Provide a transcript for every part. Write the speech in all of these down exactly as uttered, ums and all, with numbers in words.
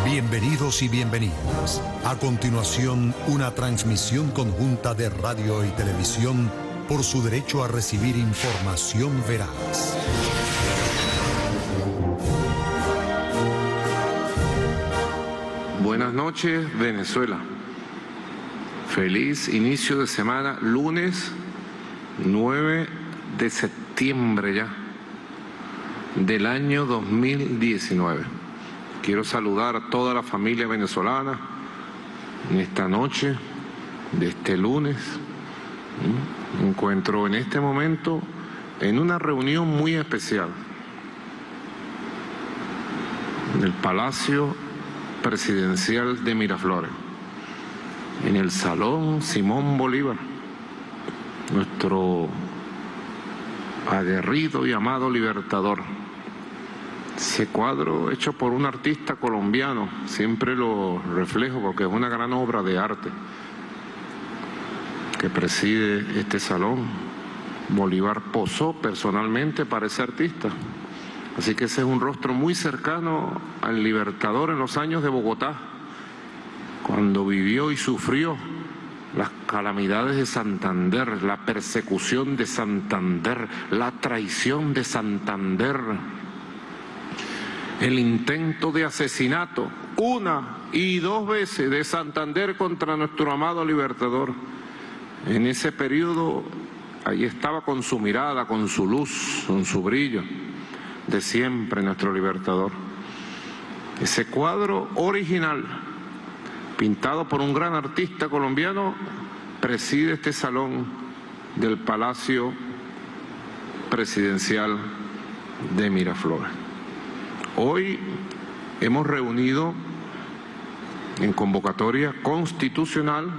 Bienvenidos y bienvenidas. A continuación, una transmisión conjunta de radio y televisión por su derecho a recibir información veraz. Buenas noches, Venezuela. Feliz inicio de semana, lunes nueve de septiembre ya, del año dos mil diecinueve. Quiero saludar a toda la familia venezolana en esta noche de este lunes. Me encuentro en este momento en una reunión muy especial en el Palacio Presidencial de Miraflores, en el Salón Simón Bolívar, nuestro aguerrido y amado libertador. Ese cuadro hecho por un artista colombiano, siempre lo reflejo porque es una gran obra de arte que preside este salón. Bolívar posó personalmente para ese artista. Así que ese es un rostro muy cercano al libertador en los años de Bogotá, cuando vivió y sufrió las calamidades de Santander, la persecución de Santander, la traición de Santander, el intento de asesinato una y dos veces de Santander contra nuestro amado libertador. En ese periodo, ahí estaba con su mirada, con su luz, con su brillo de siempre nuestro libertador. Ese cuadro original, pintado por un gran artista colombiano, preside este salón del Palacio Presidencial de Miraflores. Hoy hemos reunido en convocatoria constitucional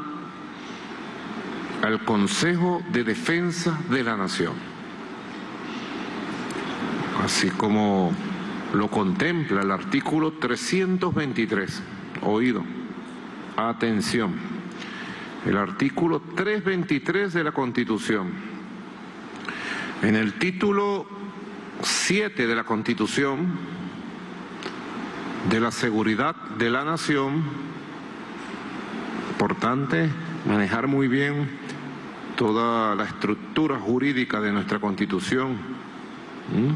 al Consejo de Defensa de la Nación, así como lo contempla el artículo trescientos veintitrés. Oído, atención, el artículo trescientos veintitrés de la Constitución. En el título siete de la Constitución, de la seguridad de la nación, importante manejar muy bien toda la estructura jurídica de nuestra Constitución. ¿Mm?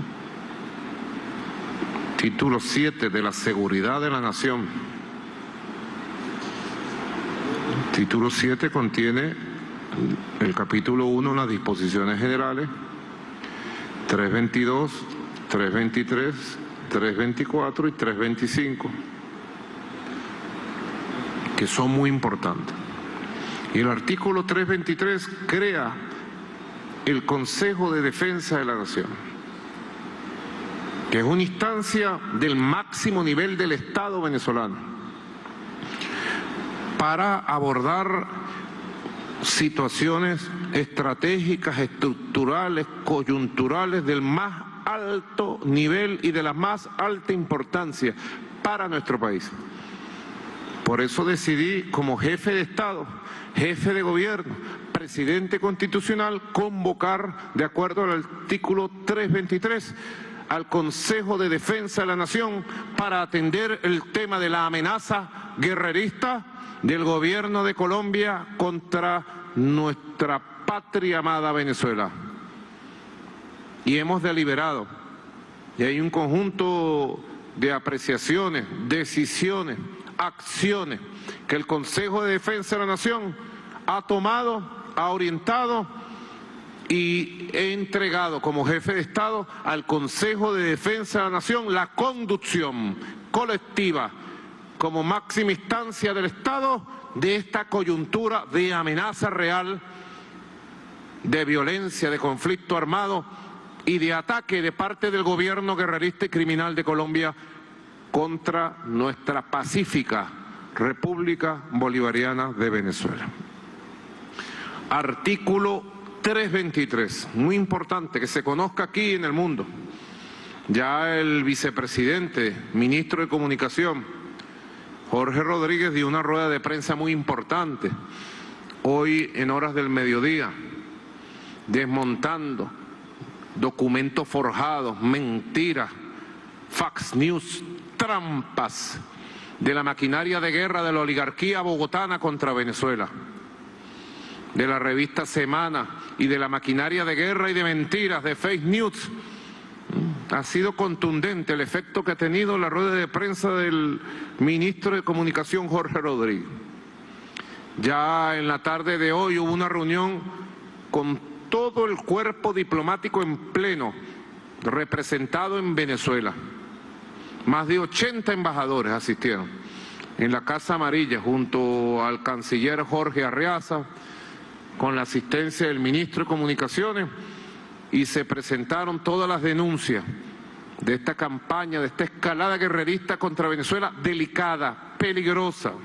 Título siete de la seguridad de la nación. Título siete contiene el capítulo uno, las disposiciones generales, trescientos veintidós, trescientos veintitrés, trescientos veinticuatro y trescientos veinticinco, que son muy importantes. Y el artículo trescientos veintitrés crea el Consejo de Defensa de la Nación, que es una instancia del máximo nivel del Estado venezolano para abordar situaciones estratégicas, estructurales, coyunturales del más alto nivel y de la más alta importancia para nuestro país. Por eso decidí, como jefe de Estado, jefe de gobierno, presidente constitucional, convocar, de acuerdo al artículo trescientos veintitrés, al Consejo de Defensa de la Nación para atender el tema de la amenaza guerrerista del gobierno de Colombia contra nuestra patria amada Venezuela. Y hemos deliberado, y hay un conjunto de apreciaciones, decisiones, acciones que el Consejo de Defensa de la Nación ha tomado, ha orientado y he entregado como jefe de Estado al Consejo de Defensa de la Nación la conducción colectiva como máxima instancia del Estado de esta coyuntura de amenaza real, de violencia, de conflicto armado y de ataque de parte del gobierno guerrerista y criminal de Colombia contra nuestra pacífica República Bolivariana de Venezuela. Artículo trescientos veintitrés, muy importante que se conozca aquí en el mundo. Ya el vicepresidente, ministro de Comunicación, Jorge Rodríguez, dio una rueda de prensa muy importante hoy en horas del mediodía, desmontando documentos forjados, mentiras, fax news, trampas de la maquinaria de guerra de la oligarquía bogotana contra Venezuela, de la revista Semana y de la maquinaria de guerra y de mentiras, de fake news. Ha sido contundente el efecto que ha tenido la rueda de prensa del ministro de Comunicación, Jorge Rodríguez. Ya en la tarde de hoy hubo una reunión con todo el cuerpo diplomático en pleno, representado en Venezuela. Más de ochenta embajadores asistieron en la Casa Amarilla junto al canciller Jorge Arriaza, con la asistencia del ministro de Comunicaciones, y se presentaron todas las denuncias de esta campaña, de esta escalada guerrerista contra Venezuela, delicada, peligrosa.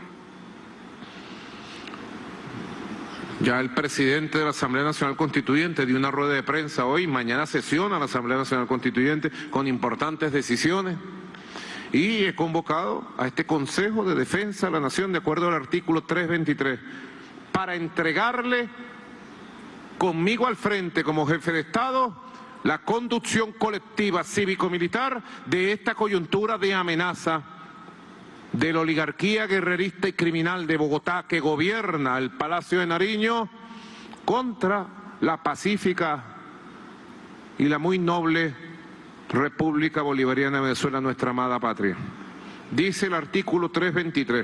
Ya el presidente de la Asamblea Nacional Constituyente dio una rueda de prensa hoy, mañana sesiona la Asamblea Nacional Constituyente con importantes decisiones. Y he convocado a este Consejo de Defensa de la Nación, de acuerdo al artículo trescientos veintitrés, para entregarle conmigo al frente como jefe de Estado la conducción colectiva cívico-militar de esta coyuntura de amenaza de la oligarquía guerrerista y criminal de Bogotá que gobierna el Palacio de Nariño contra la pacífica y la muy noble República Bolivariana de Venezuela, nuestra amada patria. Dice el artículo trescientos veintitrés,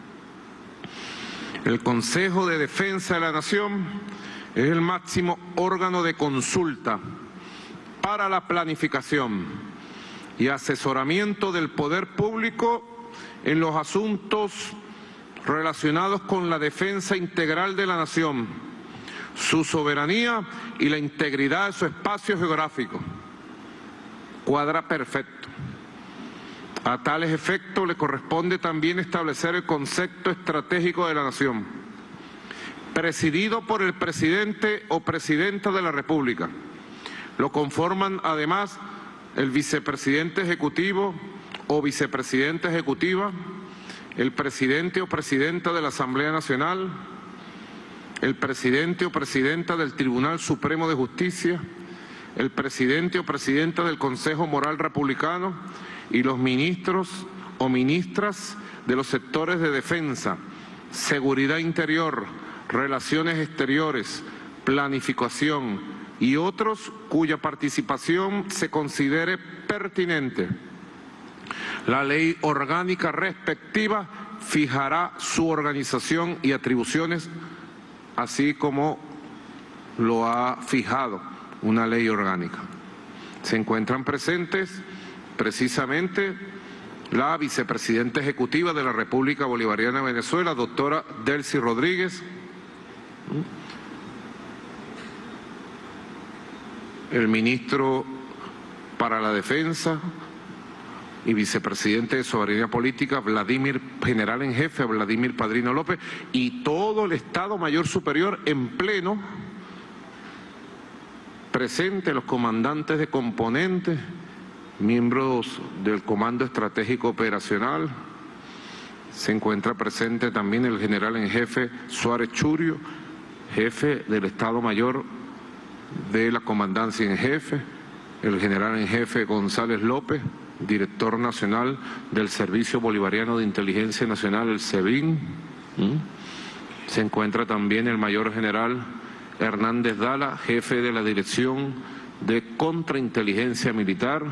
el Consejo de Defensa de la Nación es el máximo órgano de consulta para la planificación y asesoramiento del poder público en los asuntos relacionados con la defensa integral de la nación, su soberanía y la integridad de su espacio geográfico. Cuadra perfecto. A tales efectos le corresponde también establecer el concepto estratégico de la nación, presidido por el presidente o presidenta de la República. Lo conforman además el vicepresidente ejecutivo o vicepresidenta ejecutiva, el presidente o presidenta de la Asamblea Nacional, el presidente o presidenta del Tribunal Supremo de Justicia, el presidente o presidenta del Consejo Moral Republicano y los ministros o ministras de los sectores de defensa, seguridad interior, relaciones exteriores, planificación y otros cuya participación se considere pertinente. La ley orgánica respectiva fijará su organización y atribuciones, así como lo ha fijado una ley orgánica. Se encuentran presentes precisamente la vicepresidenta ejecutiva de la República Bolivariana de Venezuela, doctora Delcy Rodríguez, el ministro para la Defensa y vicepresidente de Soberanía Política, Vladimir, general en jefe, Vladimir Padrino López, y todo el Estado Mayor Superior en pleno, presente los comandantes de componentes, miembros del Comando Estratégico Operacional. Se encuentra presente también el general en jefe Suárez Churio, jefe del Estado Mayor de la Comandancia en Jefe, el general en jefe González López, director nacional del Servicio Bolivariano de Inteligencia Nacional, el SEBIN. Se encuentra también el mayor general Hernández Dala, jefe de la Dirección de Contrainteligencia Militar.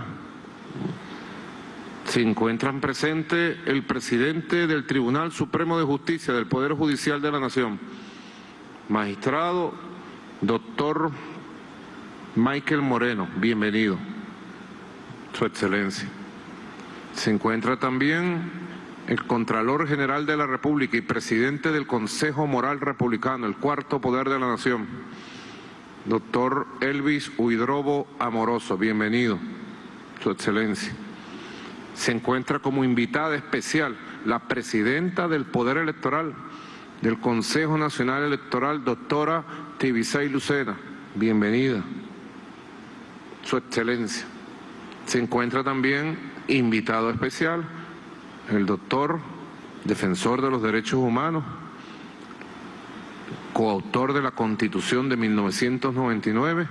Se encuentran presentes el presidente del Tribunal Supremo de Justicia del Poder Judicial de la Nación, magistrado doctor Michael Moreno, bienvenido, Su Excelencia. Se encuentra también el Contralor General de la República y presidente del Consejo Moral Republicano, el cuarto poder de la Nación, doctor Elvis Huidrobo Amoroso, bienvenido, Su Excelencia. Se encuentra como invitada especial la presidenta del Poder Electoral del Consejo Nacional Electoral, doctora Tibisay Lucena, bienvenida, Su Excelencia. Se encuentra también invitado especial el doctor, defensor de los derechos humanos, coautor de la Constitución de mil novecientos noventa y nueve,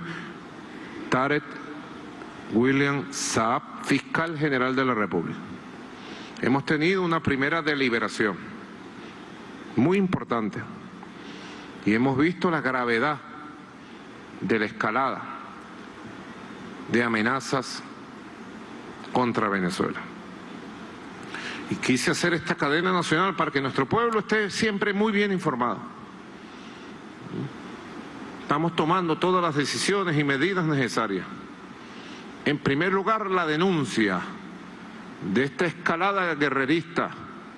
Tarek William Saab, fiscal general de la República. hemos tenido una primera deliberación muy importante y hemos visto la gravedad de la escalada de amenazas contra Venezuela. Y quise hacer esta cadena nacional para que nuestro pueblo esté siempre muy bien informado. Estamos tomando todas las decisiones y medidas necesarias. En primer lugar, la denuncia de esta escalada guerrerista,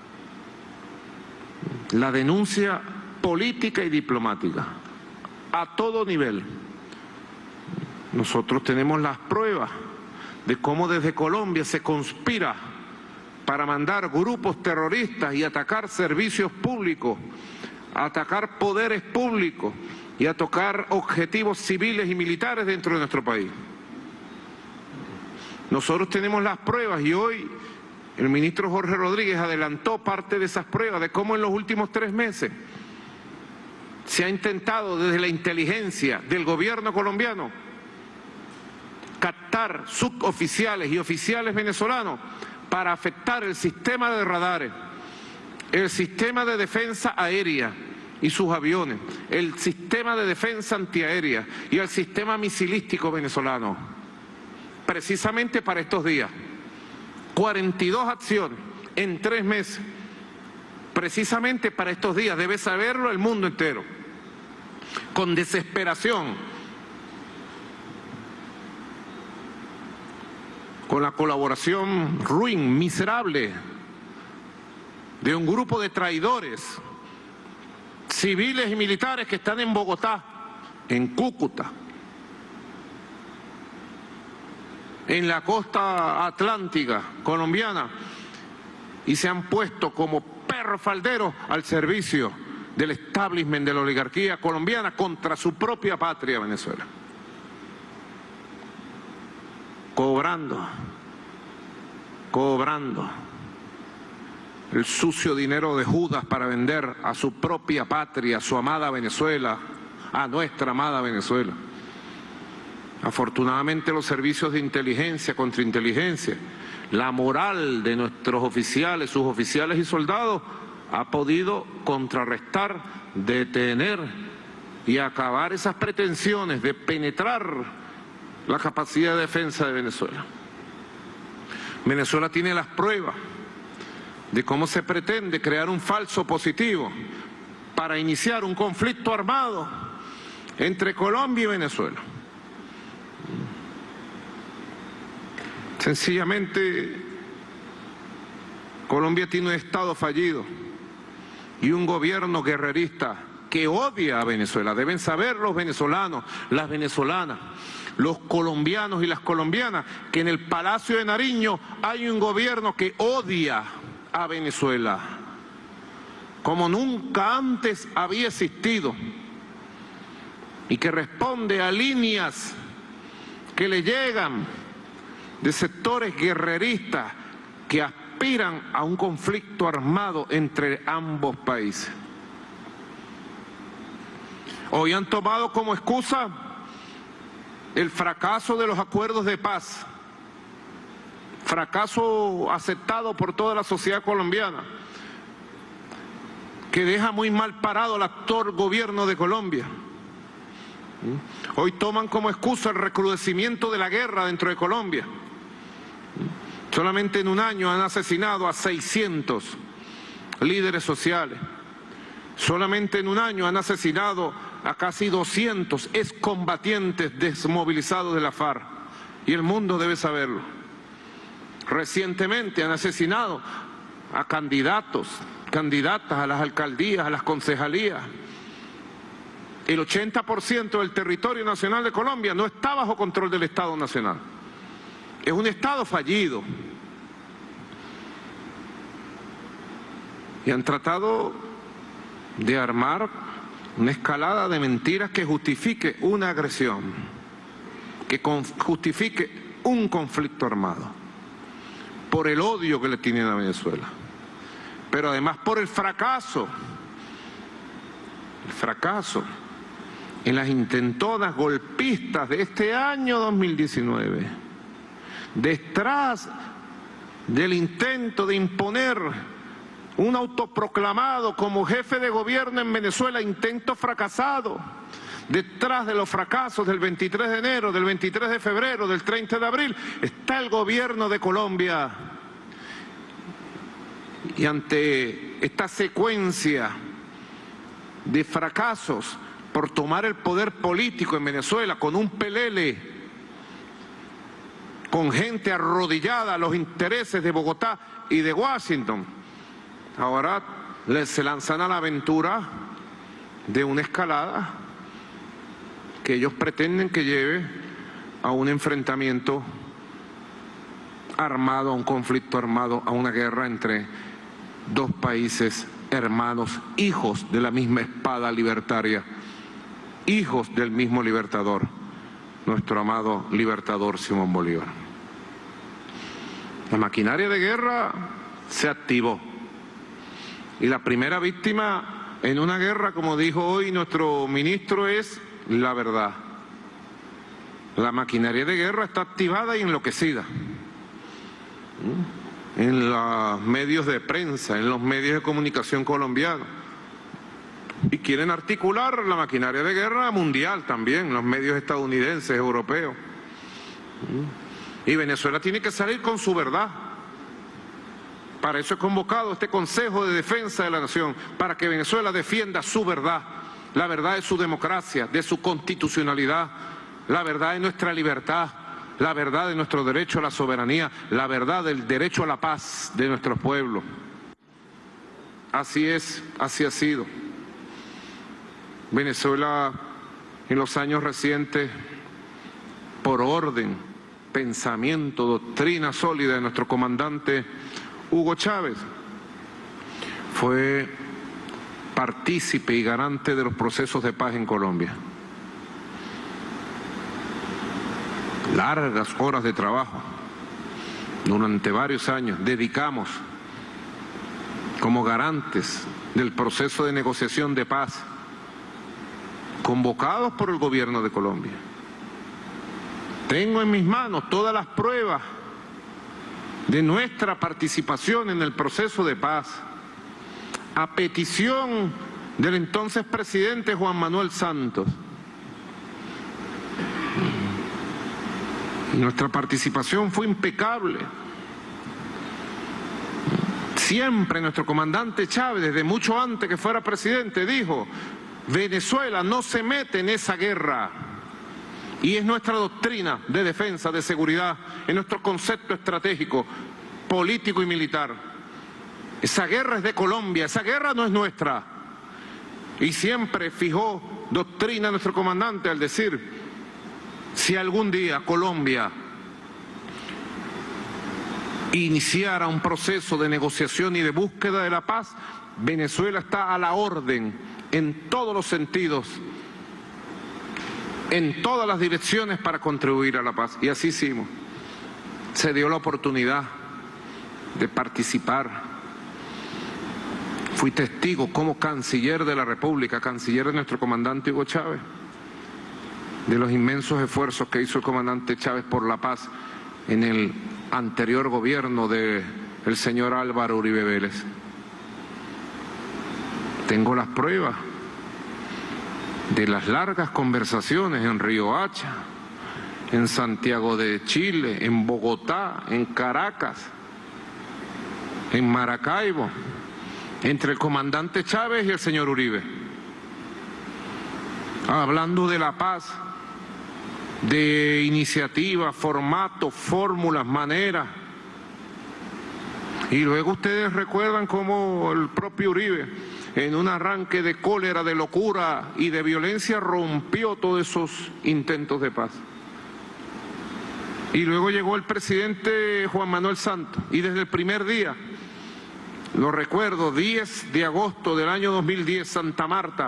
la denuncia política y diplomática, a todo nivel. Nosotros tenemos las pruebas de cómo desde Colombia se conspira para mandar grupos terroristas y atacar servicios públicos, atacar poderes públicos y a tocar objetivos civiles y militares dentro de nuestro país. Nosotros tenemos las pruebas y hoy el ministro Jorge Rodríguez adelantó parte de esas pruebas de cómo en los últimos tres meses se ha intentado desde la inteligencia del gobierno colombiano captar suboficiales y oficiales venezolanos para afectar el sistema de radares, el sistema de defensa aérea y sus aviones, el sistema de defensa antiaérea y el sistema misilístico venezolano, precisamente para estos días. cuarenta y dos acciones en tres meses, precisamente para estos días, debe saberlo el mundo entero. Con desesperación, con la colaboración ruin, miserable, de un grupo de traidores, civiles y militares que están en Bogotá, en Cúcuta, en la costa atlántica colombiana, y se han puesto como perros falderos al servicio del establishment de la oligarquía colombiana contra su propia patria, Venezuela. Cobrando, cobrando el sucio dinero de Judas para vender a su propia patria, a su amada Venezuela, a nuestra amada Venezuela. Afortunadamente los servicios de inteligencia, contrainteligencia, la moral de nuestros oficiales, sus oficiales y soldados ha podido contrarrestar, detener y acabar esas pretensiones de penetrar la capacidad de defensa de Venezuela. Venezuela tiene las pruebas de cómo se pretende crear un falso positivo para iniciar un conflicto armado entre Colombia y Venezuela. Sencillamente, Colombia tiene un Estado fallido y un gobierno guerrerista que odia a Venezuela. Deben saber los venezolanos, las venezolanas, los colombianos y las colombianas, que en el Palacio de Nariño hay un gobierno que odia a Venezuela, como nunca antes había existido, y que responde a líneas que le llegan de sectores guerreristas que aspiran a un conflicto armado entre ambos países. Hoy han tomado como excusa el fracaso de los acuerdos de paz, fracaso aceptado por toda la sociedad colombiana, que deja muy mal parado al actual gobierno de Colombia. Hoy toman como excusa el recrudecimiento de la guerra dentro de Colombia. Solamente en un año han asesinado a seiscientos líderes sociales. Solamente en un año han asesinado a casi doscientos excombatientes desmovilizados de la FARC. Y el mundo debe saberlo. Recientemente han asesinado a candidatos, candidatas a las alcaldías, a las concejalías. El ochenta por ciento del territorio nacional de Colombia no está bajo control del Estado Nacional. Es un Estado fallido. Y han tratado de armar una escalada de mentiras que justifique una agresión, que justifique un conflicto armado, por el odio que le tienen a Venezuela, pero además por el fracaso, el fracaso en las intentonas golpistas de este año dos mil diecinueve, detrás del intento de imponer un autoproclamado como jefe de gobierno en Venezuela, intento fracasado. Detrás de los fracasos del veintitrés de enero, del veintitrés de febrero, del treinta de abril, está el gobierno de Colombia. Y ante esta secuencia de fracasos por tomar el poder político en Venezuela con un pelele, con gente arrodillada a los intereses de Bogotá y de Washington, ahora se lanzan a la aventura de una escalada que ellos pretenden que lleve a un enfrentamiento armado, a un conflicto armado, a una guerra entre dos países hermanos, hijos de la misma espada libertaria, hijos del mismo libertador, nuestro amado libertador Simón Bolívar. La maquinaria de guerra se activó y la primera víctima en una guerra, como dijo hoy nuestro ministro, es la verdad. La maquinaria de guerra está activada y enloquecida en los medios de prensa, en los medios de comunicación colombianos, y quieren articular la maquinaria de guerra mundial también, los medios estadounidenses, europeos. Y Venezuela tiene que salir con su verdad. Para eso he convocado este Consejo de Defensa de la Nación, para que Venezuela defienda su verdad, la verdad de su democracia, de su constitucionalidad, la verdad de nuestra libertad, la verdad de nuestro derecho a la soberanía, la verdad del derecho a la paz de nuestros pueblos. Así es, así ha sido. Venezuela en los años recientes, por orden, pensamiento, doctrina sólida de nuestro comandante Hugo Chávez, fue partícipe y garante de los procesos de paz en Colombia. Largas horas de trabajo, durante varios años, dedicamos como garantes del proceso de negociación de paz, convocados por el gobierno de Colombia. Tengo en mis manos todas las pruebas de nuestra participación en el proceso de paz, a petición del entonces presidente Juan Manuel Santos. Nuestra participación fue impecable. Siempre nuestro comandante Chávez, desde mucho antes que fuera presidente, dijo: Venezuela no se mete en esa guerra. Y es nuestra doctrina de defensa, de seguridad, es nuestro concepto estratégico, político y militar. Esa guerra es de Colombia, esa guerra no es nuestra. Y siempre fijó doctrina nuestro comandante al decir: si algún día Colombia iniciara un proceso de negociación y de búsqueda de la paz, Venezuela está a la orden en todos los sentidos, en todas las direcciones para contribuir a la paz. Y así hicimos. Se dio la oportunidad de participar. Fui testigo como canciller de la República, canciller de nuestro comandante Hugo Chávez, de los inmensos esfuerzos que hizo el comandante Chávez por la paz en el anterior gobierno del señor Álvaro Uribe Vélez. Tengo las pruebas de las largas conversaciones en Río Hacha, en Santiago de Chile, en Bogotá, en Caracas, en Maracaibo, entre el comandante Chávez y el señor Uribe, hablando de la paz, de iniciativas, formatos, fórmulas, maneras. Y luego ustedes recuerdan cómo el propio Uribe, en un arranque de cólera, de locura y de violencia, rompió todos esos intentos de paz. Y luego llegó el presidente Juan Manuel Santos, y desde el primer día, lo recuerdo, diez de agosto del año dos mil diez, Santa Marta,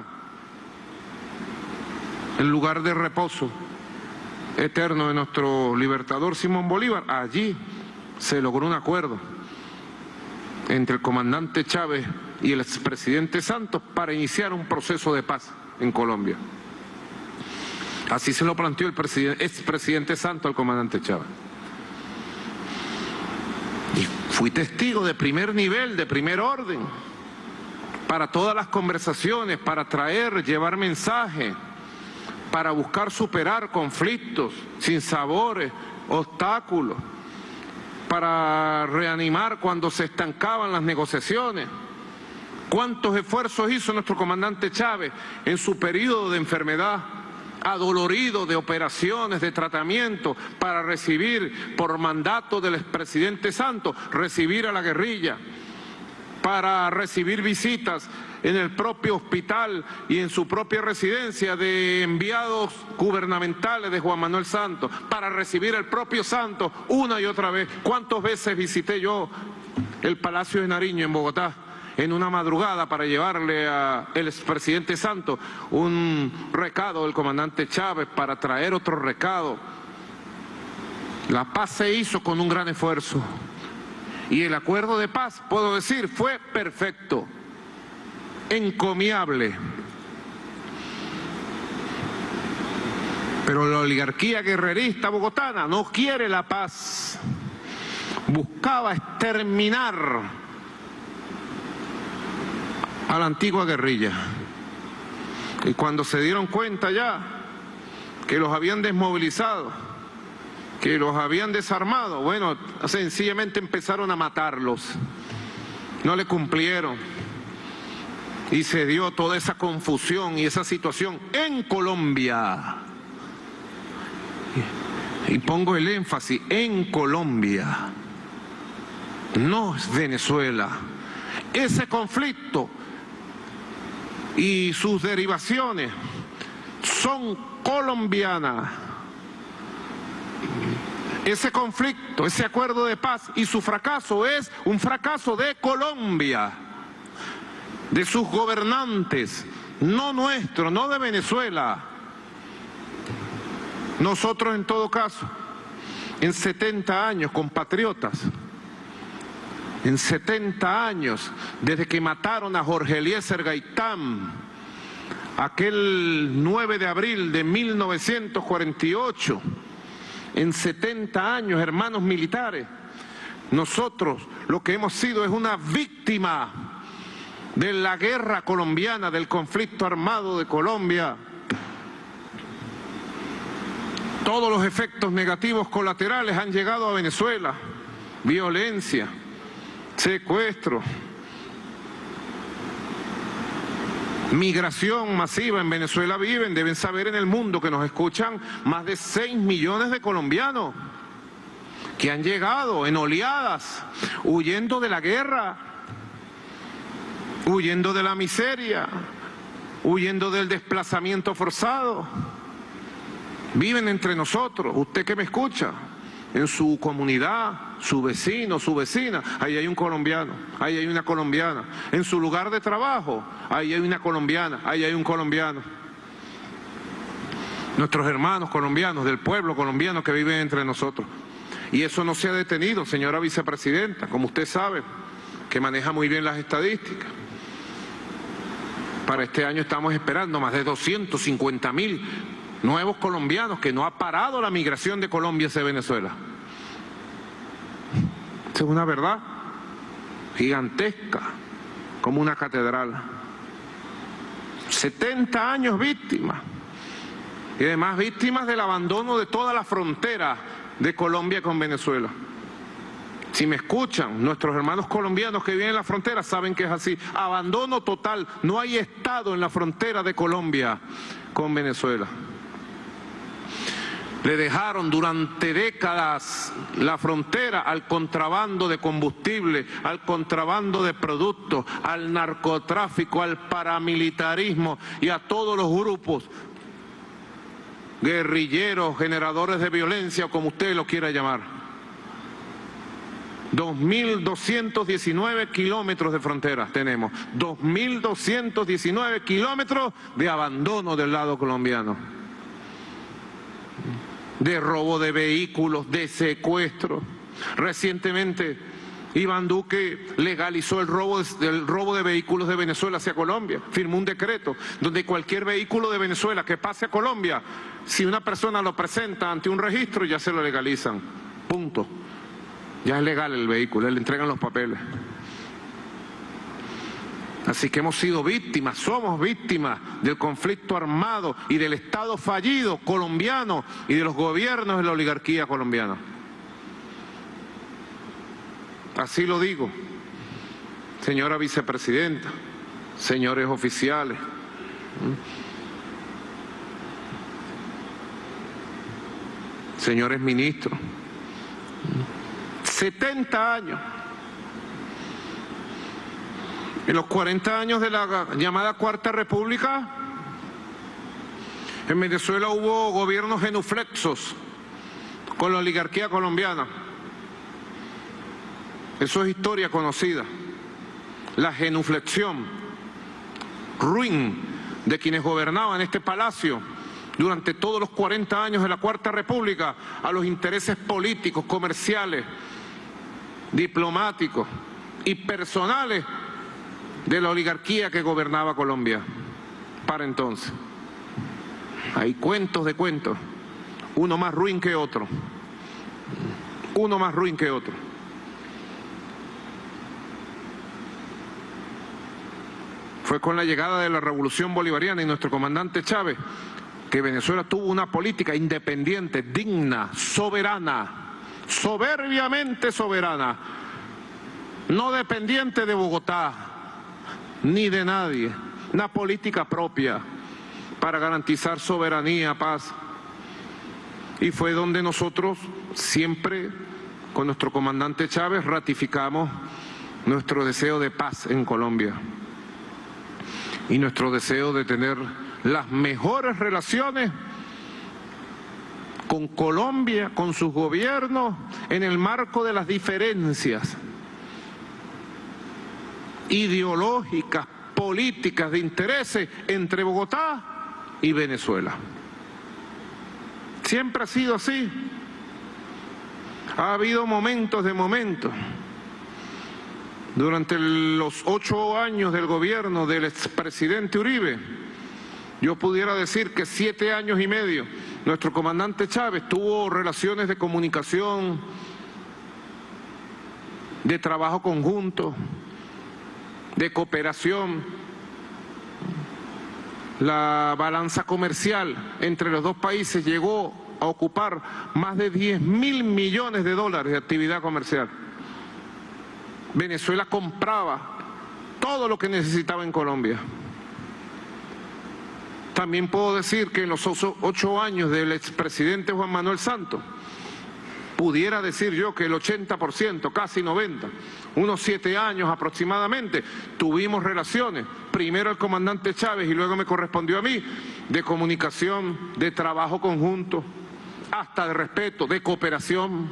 el lugar de reposo eterno de nuestro libertador Simón Bolívar, allí se logró un acuerdo entre el comandante Chávez y el expresidente Santos para iniciar un proceso de paz en Colombia. Así se lo planteó el expresidente Santos al comandante Chávez. Y Fui testigo de primer nivel, de primer orden, para todas las conversaciones, para traer, llevar mensaje, para buscar superar conflictos, sinsabores, obstáculos, para reanimar cuando se estancaban las negociaciones. ¿Cuántos esfuerzos hizo nuestro comandante Chávez en su periodo de enfermedad, adolorido de operaciones, de tratamiento, para recibir, por mandato del expresidente Santos, recibir a la guerrilla, para recibir visitas en el propio hospital y en su propia residencia de enviados gubernamentales de Juan Manuel Santos, para recibir al propio Santos una y otra vez? ¿Cuántas veces visité yo el Palacio de Nariño en Bogotá en una madrugada para llevarle al expresidente Santos un recado del comandante Chávez, para traer otro recado? La paz se hizo con un gran esfuerzo y el acuerdo de paz, puedo decir, fue perfecto, encomiable. Pero la oligarquía guerrerista bogotana no quiere la paz, buscaba exterminar a la antigua guerrilla. Y cuando se dieron cuenta ya que los habían desmovilizado, que los habían desarmado, bueno, sencillamente empezaron a matarlos. No le cumplieron. Y se dio toda esa confusión y esa situación en Colombia. Y pongo el énfasis en Colombia. No es Venezuela. Ese conflicto y sus derivaciones son colombianas. Ese conflicto, ese acuerdo de paz y su fracaso es un fracaso de Colombia, de sus gobernantes, no nuestro, no de Venezuela. Nosotros, en todo caso, en setenta años, compatriotas, en setenta años, desde que mataron a Jorge Eliezer Gaitán, aquel nueve de abril de mil novecientos cuarenta y ocho, en setenta años, hermanos militares, nosotros lo que hemos sido es una víctima de la guerra colombiana, del conflicto armado de Colombia. Todos los efectos negativos colaterales han llegado a Venezuela: violencia, secuestro, migración masiva. En Venezuela viven, deben saber en el mundo que nos escuchan, más de seis millones de colombianos que han llegado en oleadas, huyendo de la guerra, huyendo de la miseria, huyendo del desplazamiento forzado. Viven entre nosotros. Usted que me escucha, en su comunidad, su vecino, su vecina, ahí hay un colombiano, ahí hay una colombiana. En su lugar de trabajo, ahí hay una colombiana, ahí hay un colombiano. Nuestros hermanos colombianos, del pueblo colombiano que viven entre nosotros. Y eso no se ha detenido, señora vicepresidenta, como usted sabe, que maneja muy bien las estadísticas. Para este año estamos esperando más de doscientos cincuenta mil nuevos colombianos, que no ha parado la migración de Colombia hacia Venezuela. Esa es una verdad gigantesca, como una catedral. setenta años víctimas, y además víctimas del abandono de toda la frontera de Colombia con Venezuela. Si me escuchan, nuestros hermanos colombianos que viven en la frontera saben que es así. Abandono total, no hay Estado en la frontera de Colombia con Venezuela. Le dejaron durante décadas la frontera al contrabando de combustible, al contrabando de productos, al narcotráfico, al paramilitarismo y a todos los grupos guerrilleros, generadores de violencia, o como usted lo quiera llamar. dos mil doscientos diecinueve kilómetros de frontera tenemos, dos mil doscientos diecinueve kilómetros de abandono del lado colombiano, de robo de vehículos, de secuestro. Recientemente Iván Duque legalizó el robo, el robo de vehículos de Venezuela hacia Colombia, firmó un decreto donde cualquier vehículo de Venezuela que pase a Colombia, si una persona lo presenta ante un registro, ya se lo legalizan, punto. Ya es legal el vehículo, le entregan los papeles. Así que hemos sido víctimas, somos víctimas del conflicto armado y del Estado fallido colombiano y de los gobiernos de la oligarquía colombiana. Así lo digo, señora vicepresidenta, señores oficiales. Señores ministros, setenta años. En los cuarenta años de la llamada Cuarta República, en Venezuela hubo gobiernos genuflexos con la oligarquía colombiana. Eso es historia conocida. La genuflexión, ruin de quienes gobernaban este palacio durante todos los cuarenta años de la Cuarta República a los intereses políticos, comerciales, diplomáticos y personales de la oligarquía que gobernaba Colombia para entonces. Hay cuentos de cuentos, uno más ruin que otro, uno más ruin que otro. Fue con la llegada de la Revolución Bolivariana y nuestro comandante Chávez que Venezuela tuvo una política independiente, digna, soberana, soberbiamente soberana, no dependiente de Bogotá ni de nadie, una política propia para garantizar soberanía, paz. Y fue donde nosotros siempre, con nuestro comandante Chávez, ratificamos nuestro deseo de paz en Colombia y nuestro deseo de tener las mejores relaciones con Colombia, con sus gobiernos, en el marco de las diferencias ideológicas, políticas, de intereses entre Bogotá y Venezuela. Siempre ha sido así. Ha habido momentos de momentos. Durante los ocho años del gobierno del expresidente Uribe, yo pudiera decir que siete años y medio, nuestro comandante Chávez tuvo relaciones de comunicación, de trabajo conjunto, de cooperación. La balanza comercial entre los dos países llegó a ocupar más de diez mil millones de dólares de actividad comercial. Venezuela compraba todo lo que necesitaba en Colombia. También puedo decir que en los ocho años del expresidente Juan Manuel Santos, pudiera decir yo que el ochenta por ciento, casi noventa, unos siete años aproximadamente, tuvimos relaciones, primero el comandante Chávez y luego me correspondió a mí, de comunicación, de trabajo conjunto, hasta de respeto, de cooperación,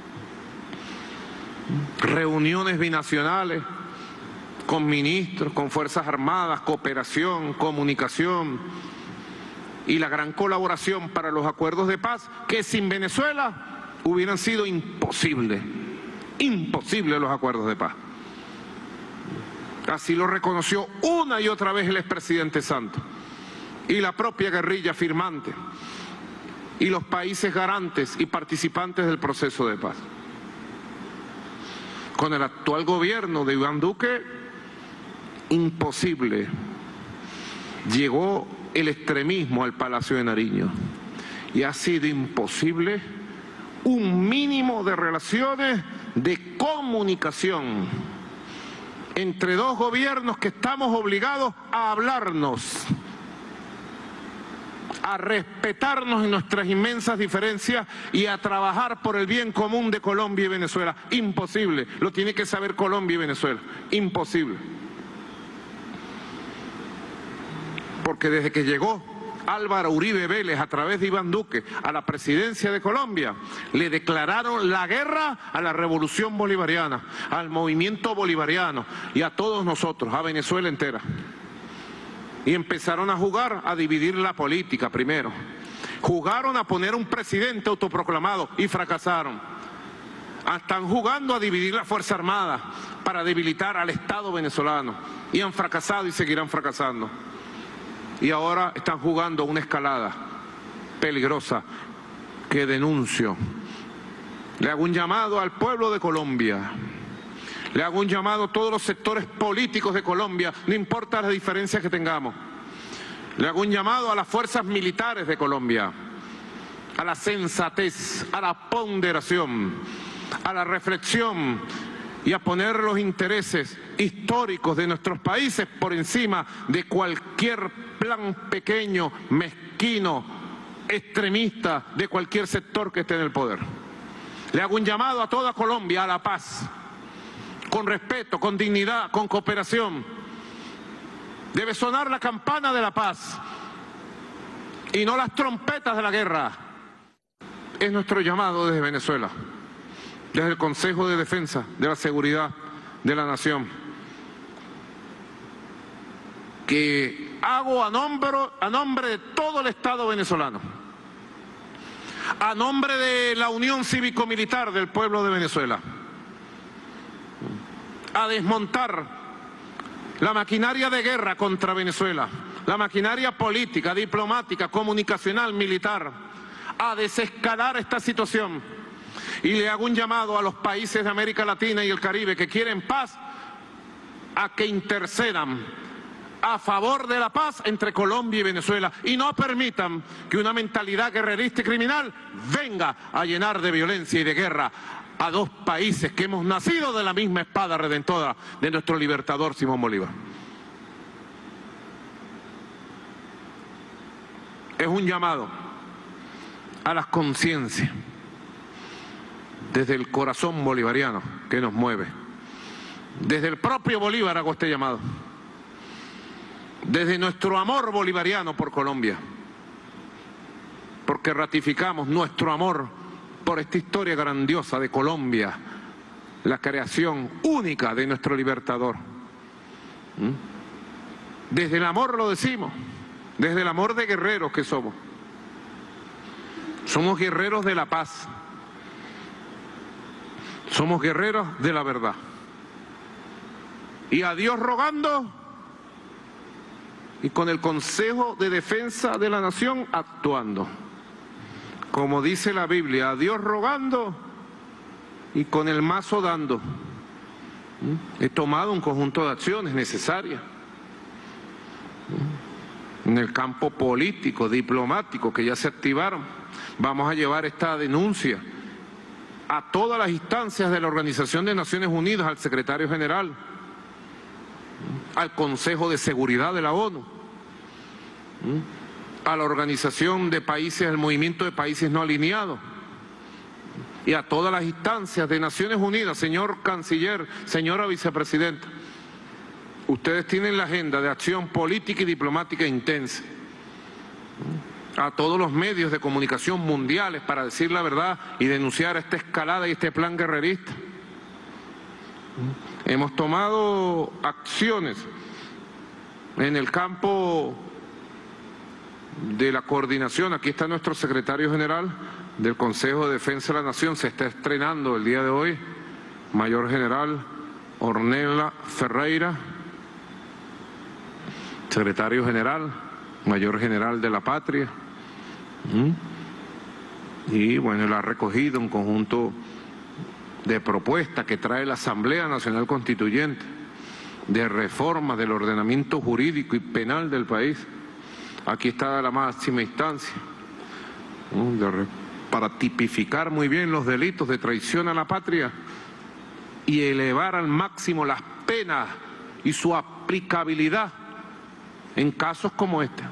reuniones binacionales con ministros, con Fuerzas Armadas, cooperación, comunicación y la gran colaboración para los acuerdos de paz que sin Venezuela hubieran sido imposibles, imposibles los acuerdos de paz. Así lo reconoció una y otra vez el expresidente Santos y la propia guerrilla firmante y los países garantes y participantes del proceso de paz. Con el actual gobierno de Iván Duque, imposible. Llegó el extremismo al Palacio de Nariño y ha sido imposible un mínimo de relaciones de comunicación entre dos gobiernos que estamos obligados a hablarnos, a respetarnos en nuestras inmensas diferencias y a trabajar por el bien común de Colombia y Venezuela. Imposible, lo tiene que saber Colombia y Venezuela, imposible. Porque desde que llegó Álvaro Uribe Vélez a través de Iván Duque a la presidencia de Colombia, le declararon la guerra a la revolución bolivariana, al movimiento bolivariano y a todos nosotros, a Venezuela entera. Y empezaron a jugar a dividir la política primero. Jugaron a poner un presidente autoproclamado y fracasaron. Están jugando a dividir la Fuerza Armada para debilitar al Estado venezolano. Y han fracasado y seguirán fracasando. Y ahora están jugando una escalada peligrosa que denuncio Le hago un llamado al pueblo de Colombia. Le hago un llamado a todos los sectores políticos de Colombia, no importa las diferencias que tengamos. Le hago un llamado a las fuerzas militares de Colombia, a la sensatez, a la ponderación, a la reflexión y a poner los intereses históricos de nuestros países por encima de cualquier plan pequeño, mezquino, extremista de cualquier sector que esté en el poder. Le hago un llamado a toda Colombia a la paz, con respeto, con dignidad, con cooperación. Debe sonar la campana de la paz y no las trompetas de la guerra. Es nuestro llamado desde Venezuela, desde el Consejo de Defensa de la Seguridad de la Nación, que hago a nombre, a nombre de todo el Estado venezolano, a nombre de la Unión Cívico-Militar del pueblo de Venezuela, a desmontar la maquinaria de guerra contra Venezuela, la maquinaria política, diplomática, comunicacional, militar, a desescalar esta situación. Y le hago un llamado a los países de América Latina y el Caribe que quieren paz, a que intercedan a favor de la paz entre Colombia y Venezuela y no permitan que una mentalidad guerrerista y criminal venga a llenar de violencia y de guerra a dos países que hemos nacido de la misma espada redentora de nuestro libertador Simón Bolívar. Es un llamado a las conciencias desde el corazón bolivariano que nos mueve. Desde el propio Bolívar hago este llamado. Desde nuestro amor bolivariano por Colombia, porque ratificamos nuestro amor por esta historia grandiosa de Colombia, la creación única de nuestro libertador. Desde el amor lo decimos, desde el amor de guerreros que somos. Somos guerreros de la paz, somos guerreros de la verdad. Y a Dios rogando, y con el Consejo de Defensa de la Nación actuando. Como dice la Biblia, a Dios rogando y con el mazo dando. He tomado un conjunto de acciones necesarias en el campo político, diplomático, que ya se activaron. Vamos a llevar esta denuncia a todas las instancias de la Organización de Naciones Unidas, al secretario general, al Consejo de Seguridad de la ONU, a la Organización de Países, al Movimiento de Países No Alineados y a todas las instancias de Naciones Unidas. Señor Canciller, señora Vicepresidenta, ustedes tienen la agenda de acción política y diplomática intensa. A todos los medios de comunicación mundiales para decir la verdad y denunciar esta escalada y este plan guerrerista. Hemos tomado acciones en el campo de la coordinación. Aquí está nuestro secretario general del Consejo de Defensa de la Nación, se está estrenando el día de hoy, Mayor General Ornella Ferreira, secretario general, Mayor General de la Patria. Y bueno, él ha recogido un conjunto de propuestas que trae la Asamblea Nacional Constituyente de reforma del ordenamiento jurídico y penal del país. Aquí está la máxima instancia, ¿no?, de, para tipificar muy bien los delitos de traición a la patria y elevar al máximo las penas y su aplicabilidad en casos como este.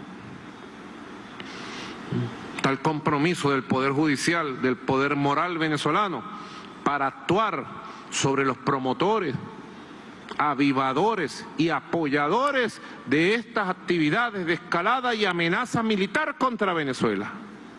Está el compromiso del Poder Judicial, del Poder Moral venezolano, para actuar sobre los promotores, avivadores y apoyadores de estas actividades de escalada y amenaza militar contra Venezuela.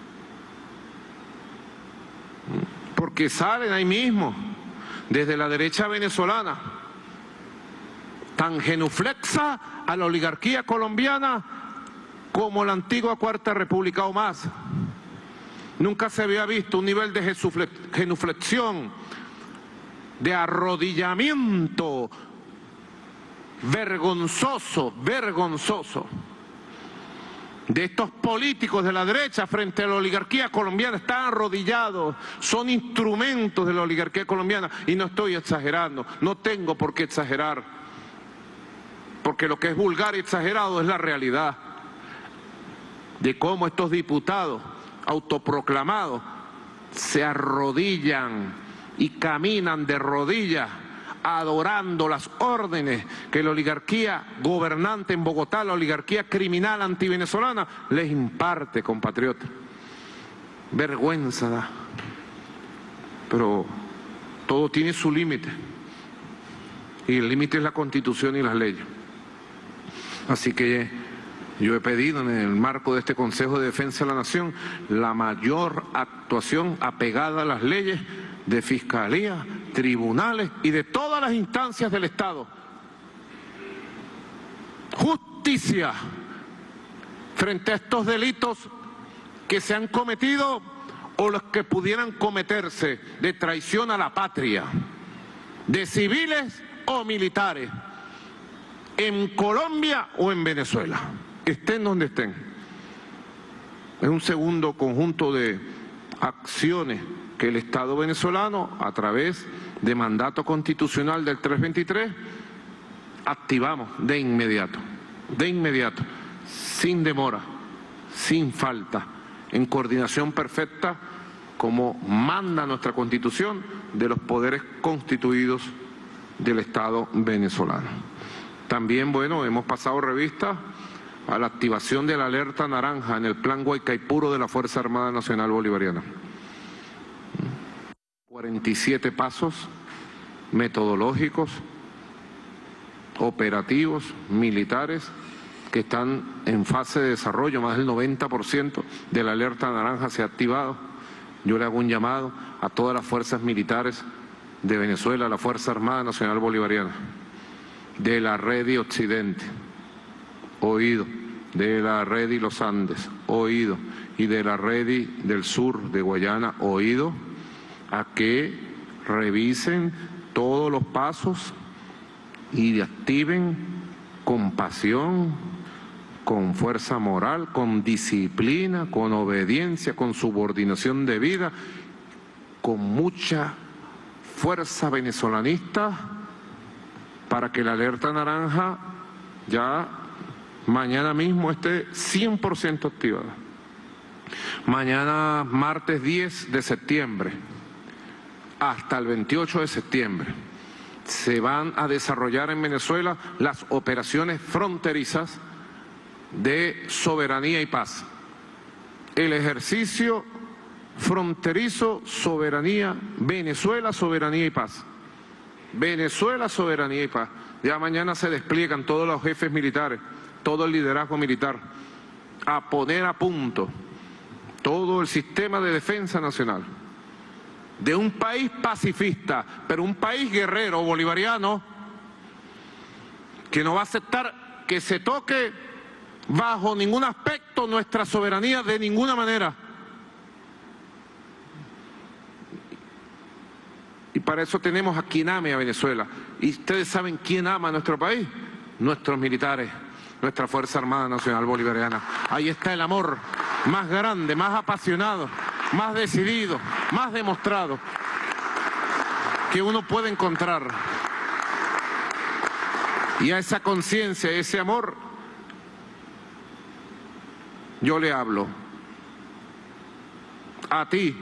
Porque salen ahí mismo, desde la derecha venezolana, tan genuflexa a la oligarquía colombiana como la antigua Cuarta República o más. Nunca se había visto un nivel de genuflexión, de arrodillamiento vergonzoso, vergonzoso de estos políticos de la derecha frente a la oligarquía colombiana están arrodillados, son instrumentos de la oligarquía colombiana, y no estoy exagerando, no tengo por qué exagerar, porque lo que es vulgar y exagerado es la realidad de cómo estos diputados autoproclamados se arrodillan y caminan de rodillas adorando las órdenes que la oligarquía gobernante en Bogotá, la oligarquía criminal antivenezolana, les imparte, compatriotas. Vergüenza da. Pero todo tiene su límite. Y el límite es la Constitución y las leyes. Así que yo he pedido en el marco de este Consejo de Defensa de la Nación la mayor actuación apegada a las leyes de fiscalía, tribunales y de todas las instancias del Estado. Justicia frente a estos delitos que se han cometido o los que pudieran cometerse de traición a la patria, de civiles o militares, en Colombia o en Venezuela, estén donde estén. Es un segundo conjunto de acciones que el Estado venezolano, a través de mandato constitucional del trescientos veintitrés, activamos de inmediato, de inmediato, sin demora, sin falta, en coordinación perfecta, como manda nuestra Constitución, de los poderes constituidos del Estado venezolano. También, bueno, hemos pasado revista a la activación de la alerta naranja en el Plan Guaycaipuro de la Fuerza Armada Nacional Bolivariana. cuarenta y siete pasos metodológicos, operativos, militares, que están en fase de desarrollo. Más del noventa por ciento de la alerta naranja se ha activado. Yo le hago un llamado a todas las fuerzas militares de Venezuela, la Fuerza Armada Nacional Bolivariana, de la Redi Occidente, oído, de la Redi Los Andes, oído, y de la Redi del Sur de Guayana, oído, a que revisen todos los pasos y activen con pasión, con fuerza moral, con disciplina, con obediencia, con subordinación debida, con mucha fuerza venezolanista, para que la alerta naranja ya mañana mismo esté cien por ciento activada. Mañana, martes diez de septiembre, hasta el veintiocho de septiembre, se van a desarrollar en Venezuela las operaciones fronterizas de soberanía y paz. El ejercicio fronterizo, soberanía, Venezuela, soberanía y paz. Venezuela, soberanía y paz. Ya mañana se despliegan todos los jefes militares, todo el liderazgo militar, a poner a punto todo el sistema de defensa nacional de un país pacifista, pero un país guerrero bolivariano, que no va a aceptar que se toque bajo ningún aspecto nuestra soberanía de ninguna manera. Y para eso tenemos a quien ame a Venezuela. Y ustedes saben quién ama a nuestro país: nuestros militares, nuestra Fuerza Armada Nacional Bolivariana. Ahí está el amor más grande, más apasionado, más decidido, más demostrado que uno puede encontrar. Y a esa conciencia, a ese amor, yo le hablo. A ti,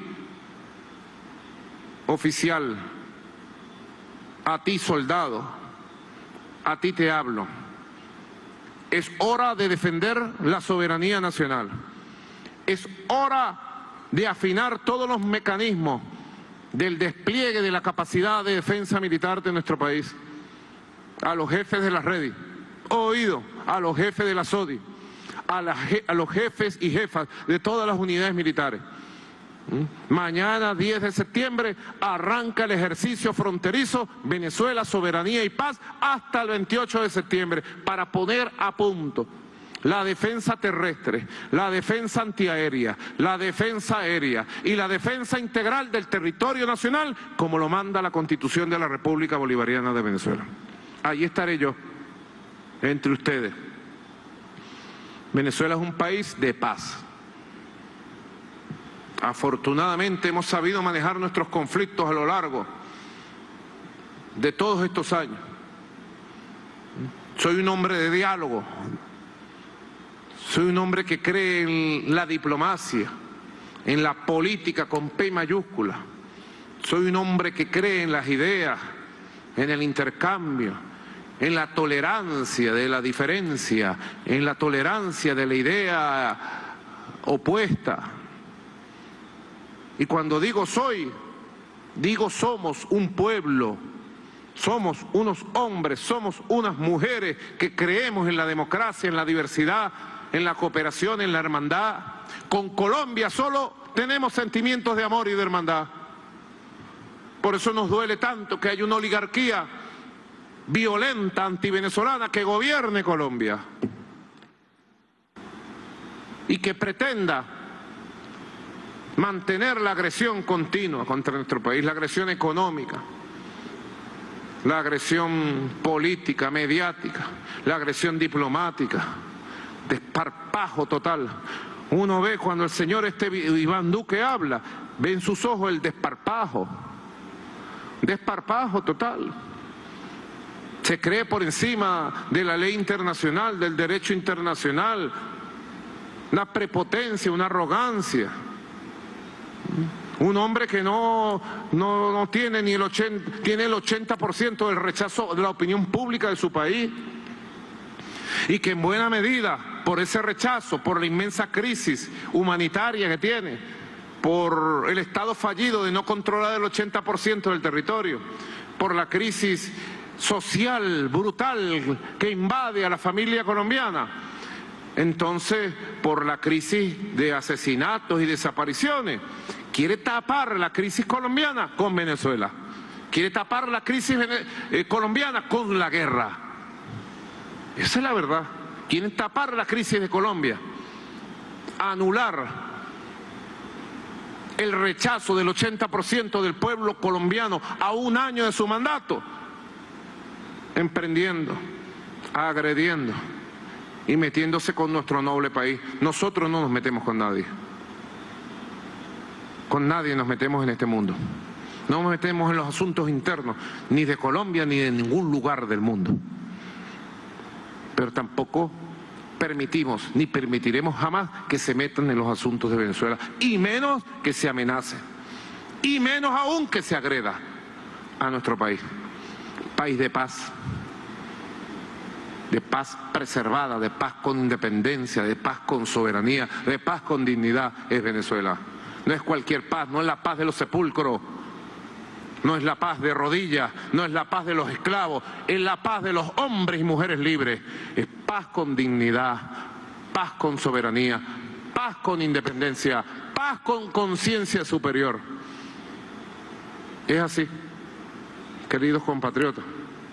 oficial, a ti, soldado, a ti te hablo. Es hora de defender la soberanía nacional. Es hora de afinar todos los mecanismos del despliegue de la capacidad de defensa militar de nuestro país. A los jefes de la Redi, oído, a los jefes de la SODI, a, la, a los jefes y jefas de todas las unidades militares. ¿Mm? Mañana, diez de septiembre, arranca el ejercicio fronterizo Venezuela, soberanía y paz, hasta el veintiocho de septiembre, para poner a punto la defensa terrestre, la defensa antiaérea, la defensa aérea y la defensa integral del territorio nacional, como lo manda la Constitución de la República Bolivariana de Venezuela. Ahí estaré yo, entre ustedes, Venezuela es un país de paz. Afortunadamente hemos sabido manejar nuestros conflictos a lo largo de todos estos años. Soy un hombre de diálogo. Soy un hombre que cree en la diplomacia, en la política con P mayúscula. Soy un hombre que cree en las ideas, en el intercambio, en la tolerancia de la diferencia, en la tolerancia de la idea opuesta. Y cuando digo soy, digo somos un pueblo, somos unos hombres, somos unas mujeres que creemos en la democracia, en la diversidad, en la cooperación, en la hermandad. Con Colombia solo tenemos sentimientos de amor y de hermandad. Por eso nos duele tanto que haya una oligarquía violenta, antivenezolana, que gobierne Colombia y que pretenda mantener la agresión continua contra nuestro país, la agresión económica, la agresión política, mediática, la agresión diplomática, desparpajo total. Uno ve cuando el señor este Iván Duque habla, ve en sus ojos el desparpajo, desparpajo total. Se cree por encima de la ley internacional, del derecho internacional, una prepotencia, una arrogancia. Un hombre que no, no, no tiene ni el ochenta, tiene el ochenta por ciento del rechazo de la opinión pública de su país y que en buena medida por ese rechazo, por la inmensa crisis humanitaria que tiene, por el Estado fallido de no controlar el ochenta por ciento del territorio, por la crisis social brutal que invade a la familia colombiana, entonces por la crisis de asesinatos y desapariciones, quiere tapar la crisis colombiana con Venezuela, quiere tapar la crisis eh, colombiana con la guerra. Esa es la verdad. Quieren tapar la crisis de Colombia, anular el rechazo del ochenta por ciento del pueblo colombiano a un año de su mandato, emprendiendo, agrediendo y metiéndose con nuestro noble país. Nosotros no nos metemos con nadie. Con nadie nos metemos en este mundo. No nos metemos en los asuntos internos, ni de Colombia ni de ningún lugar del mundo. Pero tampoco permitimos, ni permitiremos jamás que se metan en los asuntos de Venezuela, y menos que se amenace, y menos aún que se agreda a nuestro país. País de paz, de paz preservada, de paz con independencia, de paz con soberanía, de paz con dignidad es Venezuela. No es cualquier paz, no es la paz de los sepulcros, no es la paz de rodillas, no es la paz de los esclavos, es la paz de los hombres y mujeres libres. Es paz con dignidad, paz con soberanía, paz con independencia, paz con conciencia superior. Es así, queridos compatriotas.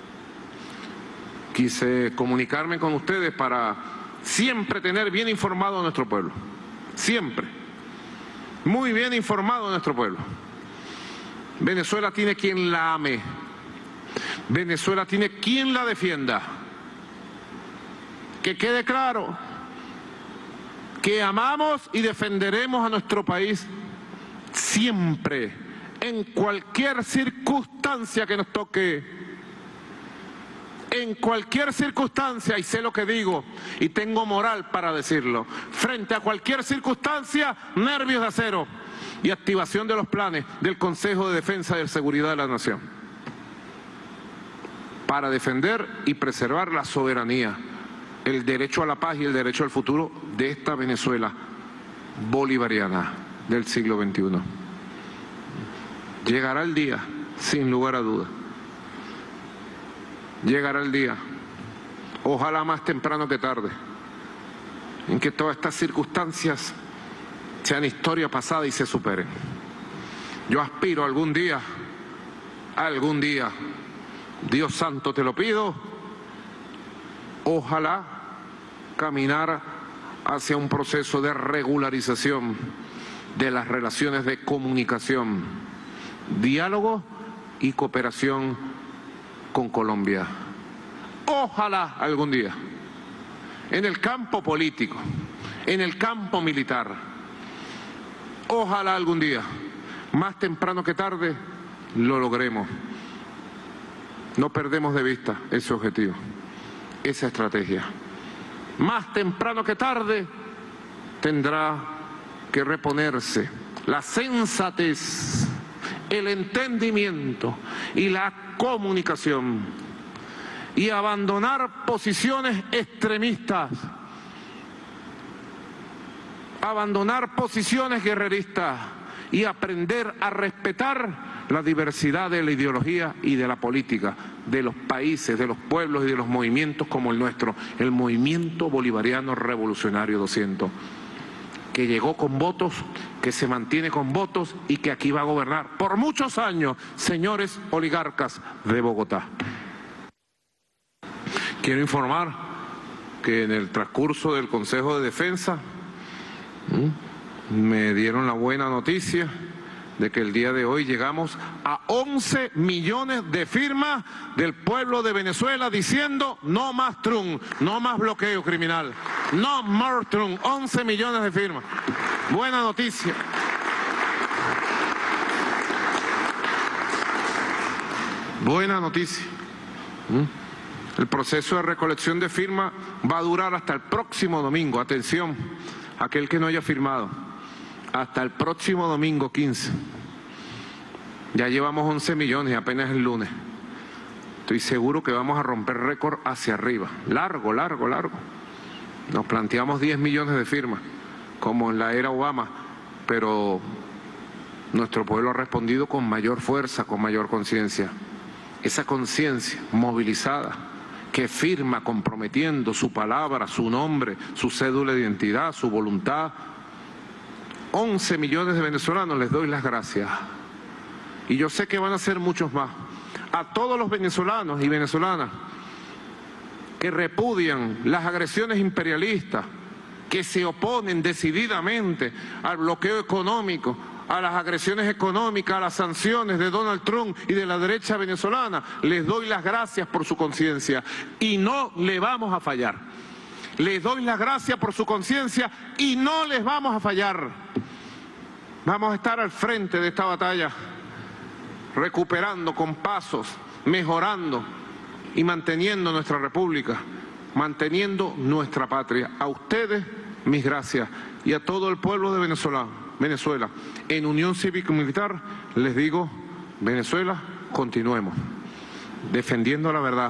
Quise comunicarme con ustedes para siempre tener bien informado a nuestro pueblo, siempre, muy bien informado a nuestro pueblo. Venezuela tiene quien la ame, Venezuela tiene quien la defienda. Que quede claro que amamos y defenderemos a nuestro país siempre, en cualquier circunstancia que nos toque, en cualquier circunstancia, y sé lo que digo y tengo moral para decirlo, frente a cualquier circunstancia, nervios de acero y activación de los planes del Consejo de Defensa y de Seguridad de la Nación para defender y preservar la soberanía, el derecho a la paz y el derecho al futuro de esta Venezuela bolivariana del siglo veintiuno. Llegará el día, sin lugar a dudas. Llegará el día, ojalá más temprano que tarde, en que todas estas circunstancias sean historia pasada y se superen. Yo aspiro algún día, algún día, Dios santo te lo pido, ojalá caminar hacia un proceso de regularización de las relaciones de comunicación, diálogo y cooperación con Colombia. Ojalá algún día. en el campo político, en el campo militar. Ojalá algún día, más temprano que tarde, lo logremos. No perdemos de vista ese objetivo, esa estrategia. Más temprano que tarde tendrá que reponerse la sensatez, el entendimiento y la comunicación y abandonar posiciones extremistas, abandonar posiciones guerreristas y aprender a respetar la diversidad de la ideología y de la política, de los países, de los pueblos y de los movimientos como el nuestro, el movimiento bolivariano revolucionario doscientos, que llegó con votos, que se mantiene con votos y que aquí va a gobernar por muchos años, señores oligarcas de Bogotá. Quiero informar que en el transcurso del Consejo de Defensa me dieron la buena noticia de que el día de hoy llegamos a once millones de firmas del pueblo de Venezuela diciendo no más Trump, no más bloqueo criminal, no more Trump, once millones de firmas. Buena noticia. Buena noticia. El proceso de recolección de firmas va a durar hasta el próximo domingo. Atención, aquel que no haya firmado. Hasta el próximo domingo quince. Ya llevamos once millones y apenas el lunes. Estoy seguro que vamos a romper récord hacia arriba. Largo, largo, largo. Nos planteamos diez millones de firmas, como en la era Obama, pero nuestro pueblo ha respondido con mayor fuerza, con mayor conciencia. Esa conciencia movilizada, que firma comprometiendo su palabra, su nombre, su cédula de identidad, su voluntad. once millones de venezolanos, les doy las gracias. Y yo sé que van a ser muchos más. A todos los venezolanos y venezolanas que repudian las agresiones imperialistas, que se oponen decididamente al bloqueo económico, a las agresiones económicas, a las sanciones de Donald Trump y de la derecha venezolana, les doy las gracias por su conciencia y no le vamos a fallar. Les doy las gracias por su conciencia y no les vamos a fallar. Vamos a estar al frente de esta batalla, recuperando con pasos, mejorando y manteniendo nuestra república, manteniendo nuestra patria. A ustedes, mis gracias, y a todo el pueblo de Venezuela, Venezuela. En Unión Cívico-Militar les digo, Venezuela, continuemos defendiendo la verdad,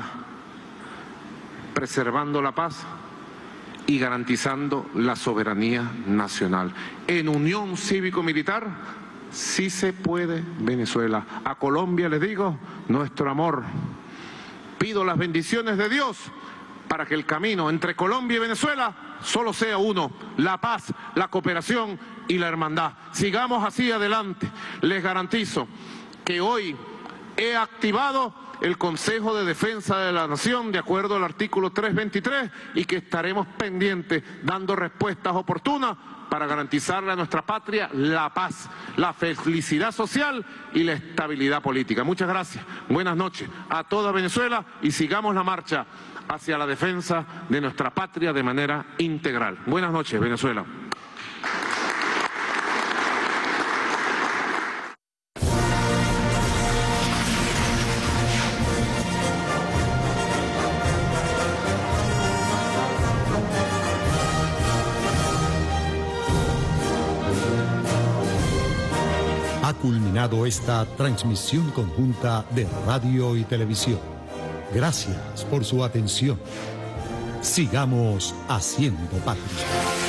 preservando la paz y garantizando la soberanía nacional. En Unión Cívico-Militar sí se puede Venezuela. A Colombia les digo, nuestro amor. Pido las bendiciones de Dios para que el camino entre Colombia y Venezuela solo sea uno, la paz, la cooperación y la hermandad. Sigamos así adelante. Les garantizo que hoy he activado el Consejo de Defensa de la Nación de acuerdo al artículo trescientos veintitrés y que estaremos pendientes dando respuestas oportunas para garantizarle a nuestra patria la paz, la felicidad social y la estabilidad política. Muchas gracias. Buenas noches a toda Venezuela y sigamos la marcha hacia la defensa de nuestra patria de manera integral. Buenas noches, Venezuela. Ha culminado esta transmisión conjunta de radio y televisión. Gracias por su atención. Sigamos haciendo patria.